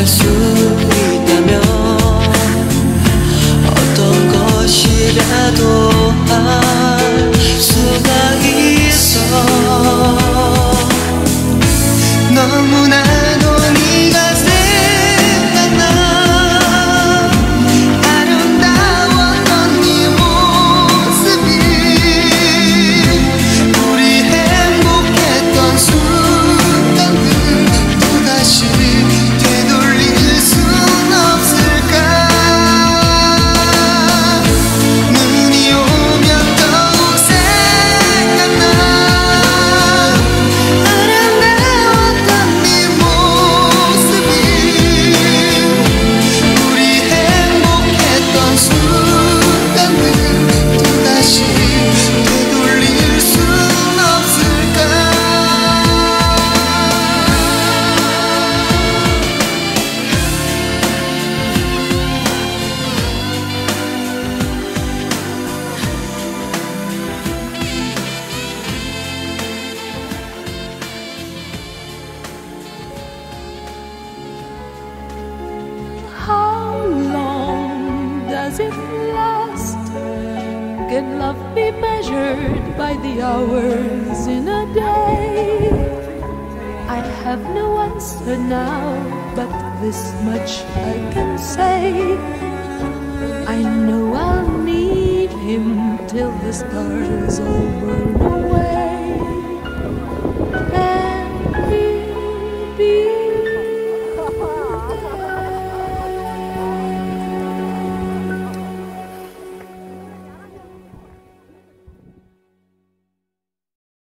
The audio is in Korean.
할 수 있다면 어떤 것이라도 할 수가 있어. 너무나도 네가 생각나. 아름다웠던 네 모습이 우리 행복했던 순간들 또다시 되돌릴 순 없을까. 눈이 오면 더욱 생각나. 아름다웠던 네 모습이 우리 행복했던 순간들 또다시 되돌릴 순 없을까. How long does it last? Can love be measured by the hours in a day? I have no answer now, but this much I can say. I know I'll need him till the stars all burn